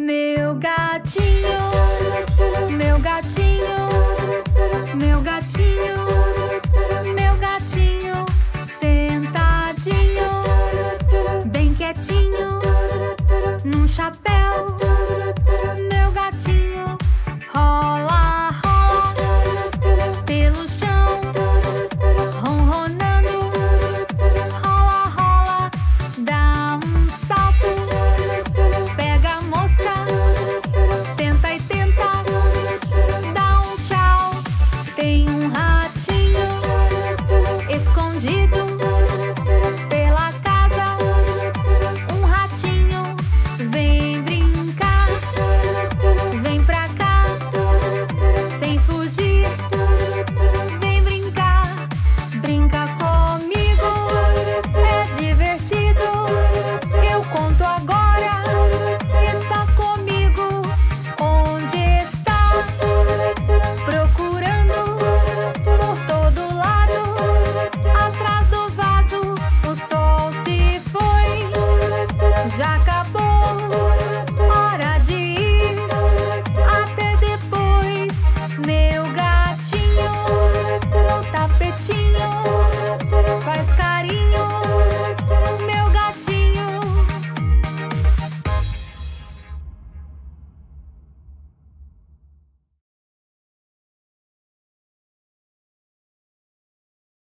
Meu gatinho, meu gatinho, meu gatinho, meu gatinho, sentadinho, bem quietinho, num chapéu. Meu gatinho rola, rola pelo chão, ronronando. Rola, rola, dá um salto, pega a mosca, tenta e tenta, dá um tchau. Tem um ratinho escondido pela casa. Um ratinho vem brincar, vem pra cá, sem fugir. Vem brincar, brinca comigo, é divertido. Eu conto agora, está comigo. Onde está? Procurando por todo lado. Atrás do vaso, o sol se foi. Já acabou, hora de ir. Até depois, meu gatinho. No tapetinho, faz carinho.